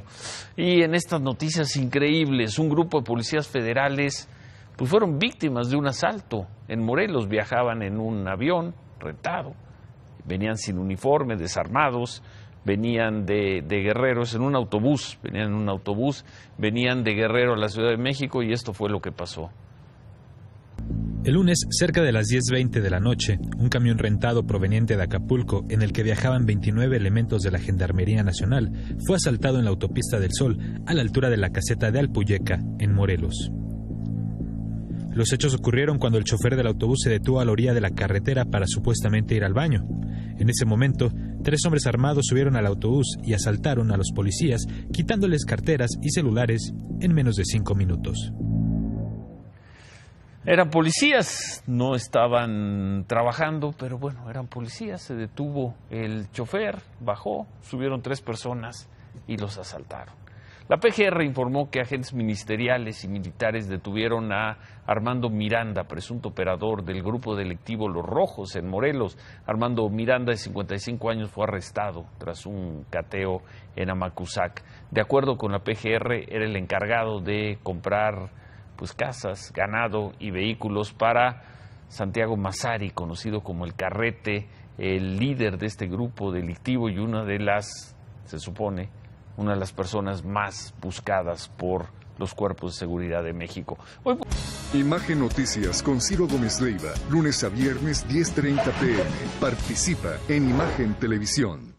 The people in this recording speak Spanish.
y en estas noticias increíbles, un grupo de policías federales pues fueron víctimas de un asalto. En Morelos viajaban en un avión rentado, venían sin uniforme, desarmados, venían de Guerreros en un autobús, venían de Guerrero a la Ciudad de México y esto fue lo que pasó. El lunes, cerca de las 10:20 de la noche, un camión rentado proveniente de Acapulco, en el que viajaban 29 elementos de la Gendarmería Nacional, fue asaltado en la autopista del Sol, a la altura de la caseta de Alpuyeca, en Morelos. Los hechos ocurrieron cuando el chofer del autobús se detuvo a la orilla de la carretera para supuestamente ir al baño. En ese momento, 3 hombres armados subieron al autobús y asaltaron a los policías, quitándoles carteras y celulares en menos de 5 minutos. Eran policías, no estaban trabajando, pero bueno, eran policías. Se detuvo el chofer, bajó, subieron 3 personas y los asaltaron. La PGR informó que agentes ministeriales y militares detuvieron a Armando Miranda, presunto operador del grupo delictivo Los Rojos en Morelos. Armando Miranda, de 55 años, fue arrestado tras un cateo en Amacuzac. De acuerdo con la PGR, era el encargado de comprar casas, ganado y vehículos para Santiago Massari, conocido como el Carrete, el líder de este grupo delictivo y se supone, una de las personas más buscadas por los cuerpos de seguridad de México. Imagen Noticias con Ciro Gómez Leiva, lunes a viernes 10:30 p.m. Participa en Imagen Televisión.